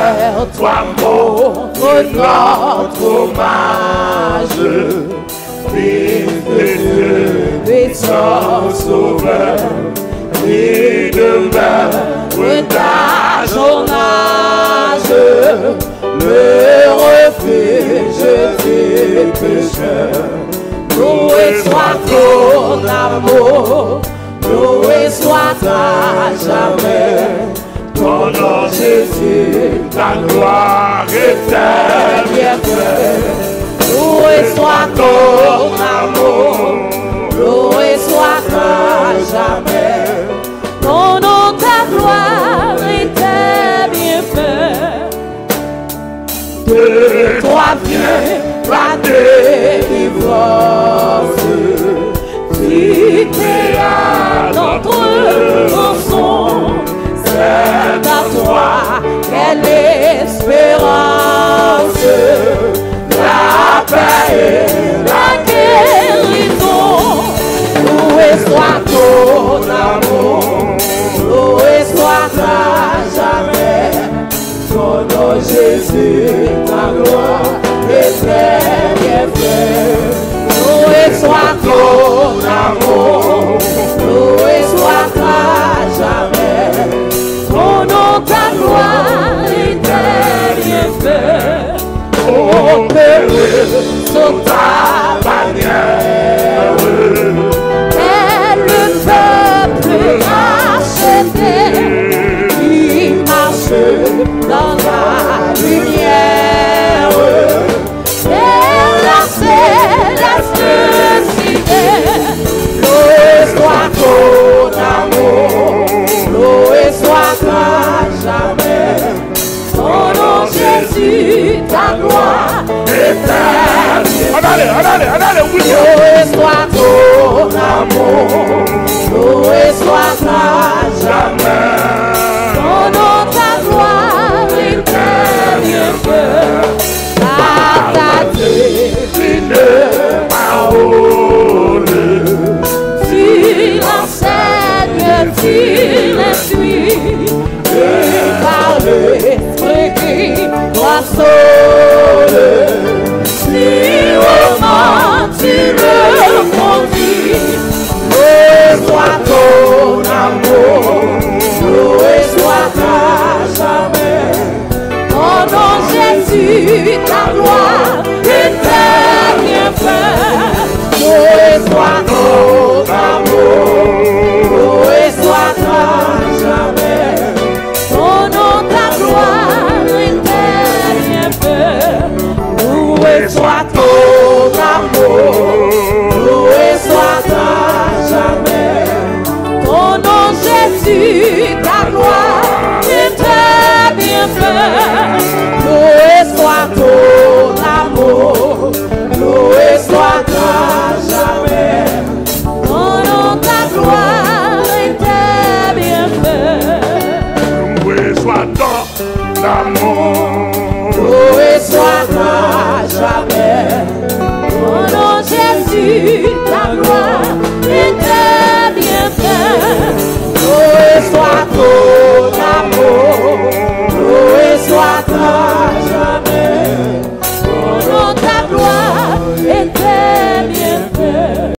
toi montre notre hommage. Fils de Dieu, puissant sauveur, et demain, ta journage, le refuge des pécheurs. Loué soit ton amour, loué soit à jamais. Ton nom Jésus, ta gloire est bienfaite. Loué soit ton amour, loué soit à jamais. Ton nom, ta gloire était bien fait. De toi vient la délivrance. Tu créas notre rançon. C'est à toi qu'est l'espérance. La paix et la guérison. Loué soit ton amour, loué soit à jamais. Ton nom Jésus, ta gloire est très bien faite. Loué soit ton amour, loué soit à jamais. Ton nom, ta gloire est très bien faite. Opéré sur ta bannière, et le peuple racheté qui marche dans la lumière. Et la céleste cité, loué soit ton amour, loué soit à jamais. Ton nom Jésus, ta gloire loué soit ton amour, loué soit à jamais. Ton nom, ta gloire est bien faite. Par ta divine parole, tu l'enseignes, tu l'instruis, et par l'esprit qui moissonne. Tu le conduis. Loué soit ton amour, loué soit à jamais. Ton nom Jésus, ta gloire est très bien faite. Loué soit ton amour, loué soit à jamais. Ton nom, ta gloire est très bien faite. Loué soit ton amour, loué soit à jamais. Ton nom Jésus, ta gloire